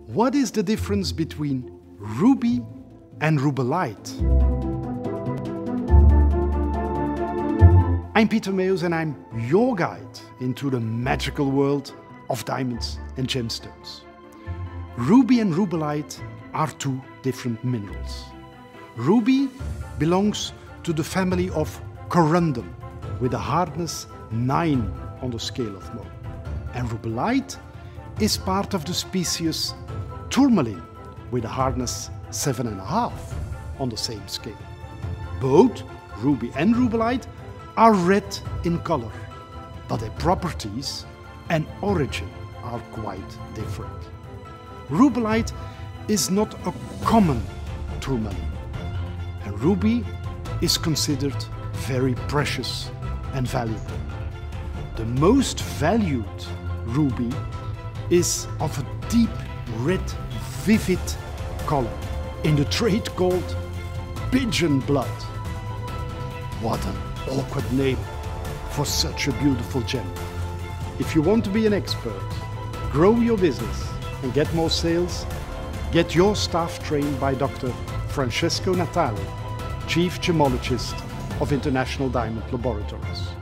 What is the difference between ruby and rubellite? I'm Peter Meus and I'm your guide into the magical world of diamonds and gemstones. Ruby and rubellite are two different minerals. Ruby belongs to the family of corundum with a hardness 9 on the scale of Mohs. And rubellite is part of the species tourmaline with a hardness 7.5 on the same scale. Both ruby and rubellite are red in color, but their properties and origin are quite different. Rubellite is not a common tourmaline, and ruby is considered very precious and valuable. The most valued ruby is of a deep red, vivid color, in the trade called pigeon blood. What an awkward name for such a beautiful gem. If you want to be an expert, grow your business and get more sales, get your staff trained by Dr. Francesco Natali, Chief Gemologist of International Diamond Laboratories.